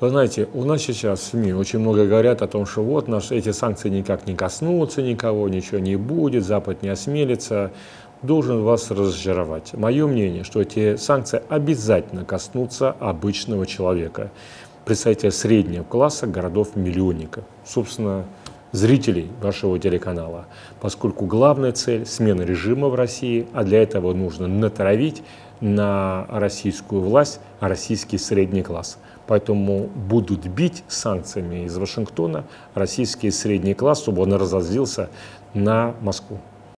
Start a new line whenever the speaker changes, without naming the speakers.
Вы знаете, у нас сейчас в СМИ очень много говорят о том, что вот эти санкции никак не коснутся никого, ничего не будет, Запад не осмелится. Должен вас разочаровать. Мое мнение, что эти санкции обязательно коснутся обычного человека, представителя среднего класса городов-миллионников, собственно, зрителей вашего телеканала, поскольку главная цель – смена режима в России, а для этого нужно натравить на российскую власть российский средний класс. Поэтому будут бить санкциями из Вашингтона российский средний класс, чтобы он разозлился на Москву.